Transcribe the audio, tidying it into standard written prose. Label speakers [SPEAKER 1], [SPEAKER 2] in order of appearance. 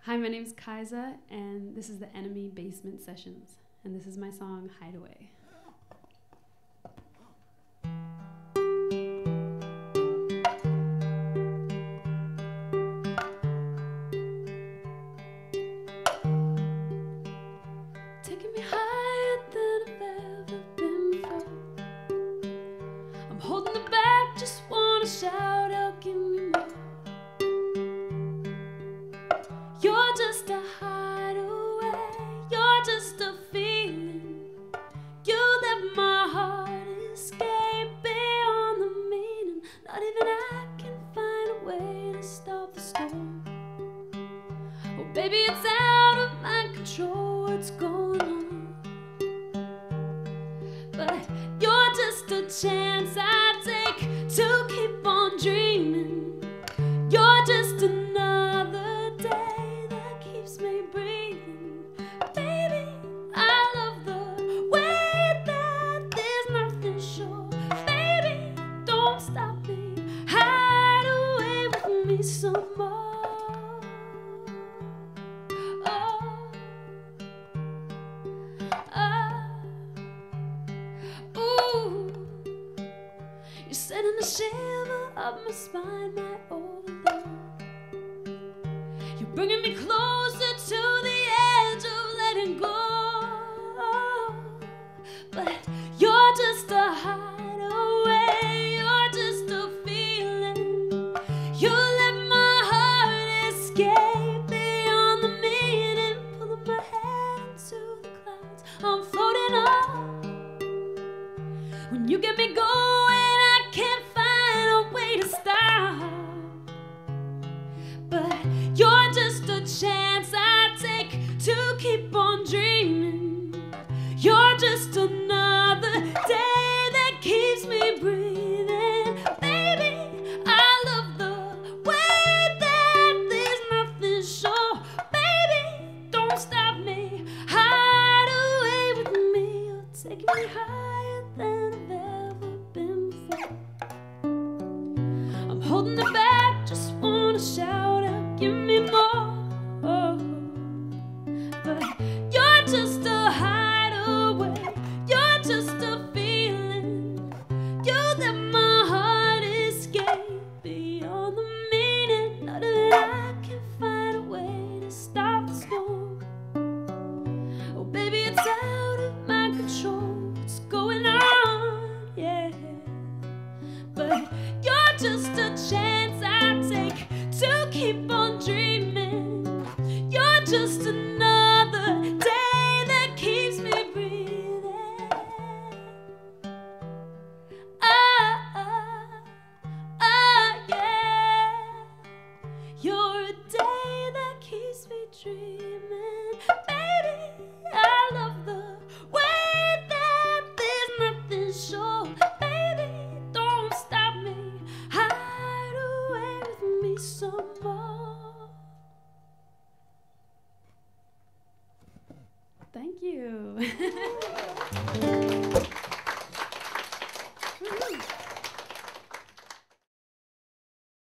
[SPEAKER 1] Hi, my name's Kaisa, and this is the Enemy Basement Sessions, and this is my song, Hideaway. Taking me higher than I've ever been before. I'm holding it back, just wanna shout out, give me more. You're just a hideaway, you're just a feeling. You let my heart escape beyond the meaning. Not even I can find a way to stop the storm. Oh baby, it's out of my control what's going on. But you're just a chance I take to keep on dreaming. You're just another day that keeps me breathing. Baby, I love the way that there's nothing sure. Baby, don't stop me, hide away with me some more. Oh, ooh, you're sending a shiver up my spine, my overload. You're bringing me closer to the edge of letting go. But you're just a hideaway, you're just a feeling. You let my heart escape beyond the meaning. Pulling my head into the clouds, I'm floating up. When you get me going, I can't find a way to stop. But you're just a chance I take to keep on dreaming. You're just another day that keeps me breathing. Baby, I love the way that there's nothing sure. Baby, don't stop me, hide away with me. You're taking me higher than I've ever been before. I'm holding it back, just wanna shout out, give me more. But you're just a hideaway, you're just a feeling. You let my heart escape beyond the meaning. Not that I can find a way to stop the storm. Oh baby, it's out of my control what's going on, yeah. But you're just a chance I take to keep on dreaming. You're just another day that keeps me breathing. Yeah. You're a day that keeps me dreaming. Baby, I love the way that there's nothing sure. Baby, don't stop me, hide away with me some more. Thank you.